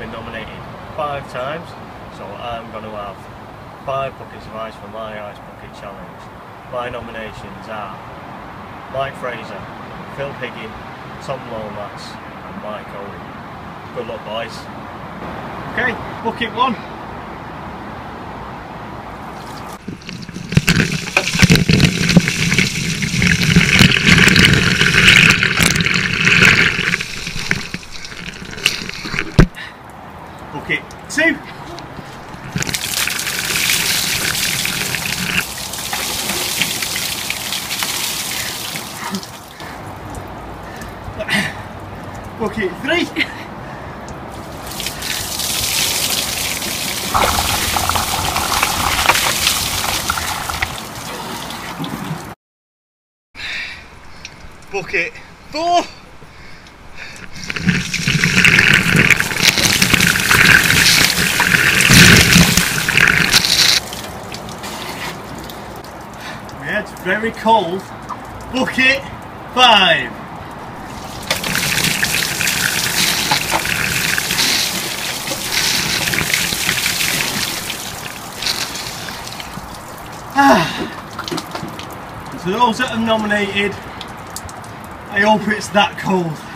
been nominated 5 times, so I'm going to have 5 buckets of ice for my Ice Bucket Challenge. My nominations are Mike Fraser, Phil Higgin, Tom Lomas and Mike Owen. Good luck, boys. Okay, bucket 1. Bucket 2. Bucket 3. Bucket 4. Yeah, it's very cold. Bucket 5. So those that are nominated, I hope it's that cold.